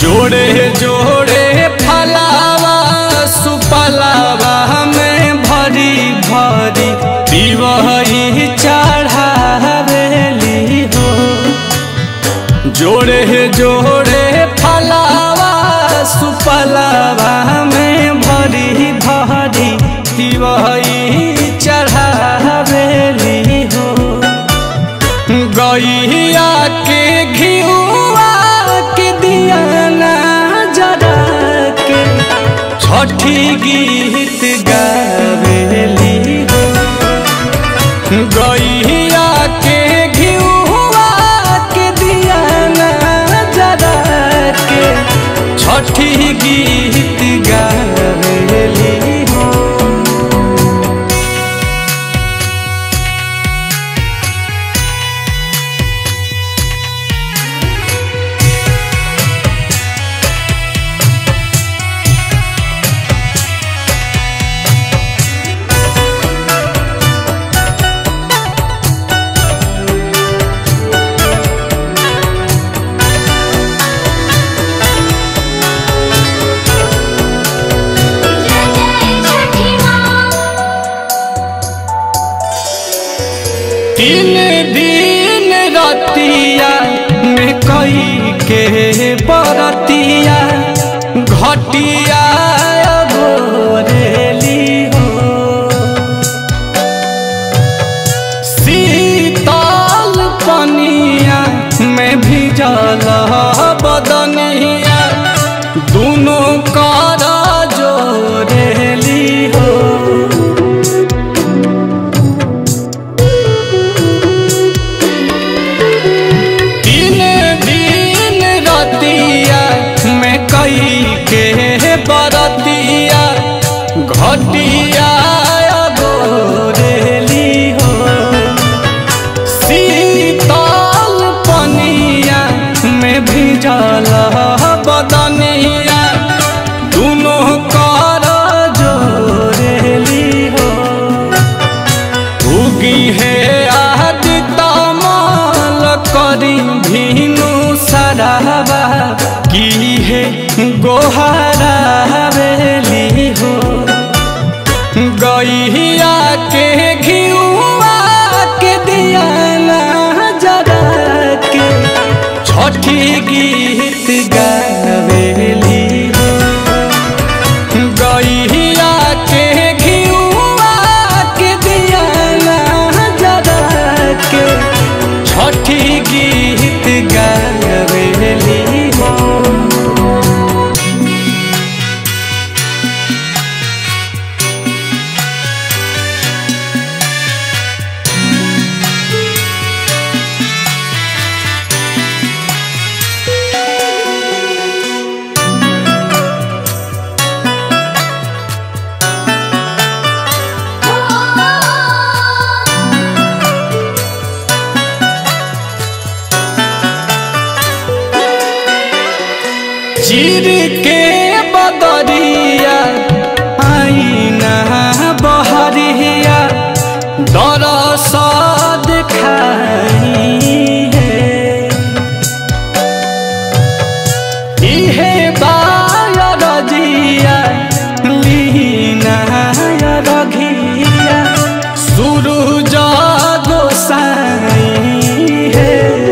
जोड़े जोड़े फलावा सुपलावा में भरी भरी दिवही चढ़ावेली हो। जोड़े जोड़े फलावा सुपलावा में भरी भरी दिवही चढ़ावेली हो। गैया के घिउआ के दियाना जरा के छठी गीत गावेली हो। गैया के घिउआ के दियाना जरा के छठी गीत गावेली हो। तीन दिन रतिया में कई के बरतिया घटिया गोरेली हो। शीतल पनिया में भिजल बदनिया दोनों कर जोरेली हो। के बरतिया घटिया गोरेली हो। शीतल पनिया में भिजल बदनिया दोनों कर जोरेली हो। उगी है आदित्य माल करी भीनु सराबा की है गोहरावेली हो। गैया के घिउआ के दियाना जरा के छठी गीत गावेली हो। गैया के घिउआ के दियाना जरा के छठी गीत गावेली हो। चीर के बदरिया आईना बहरिया दरस दिखाई है। इहे बायरजिया लीना रघिया सूरज गोसाई है।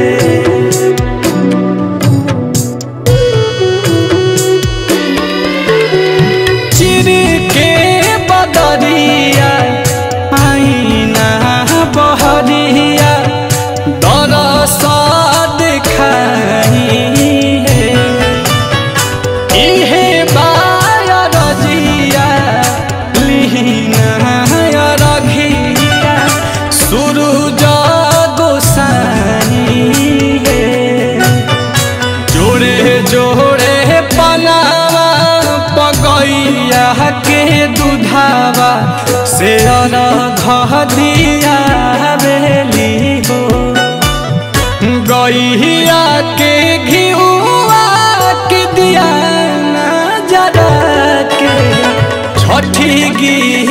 आईना बहरिया दरस दिखाई है। इहे बायरजिया लीना रघिया सूरज गोसाई है। जोड़े जोड़े पनावा पगैया के दुधावा से दिया बेली हो। गैया के घिउआ के दियाना जरा के छठी गीत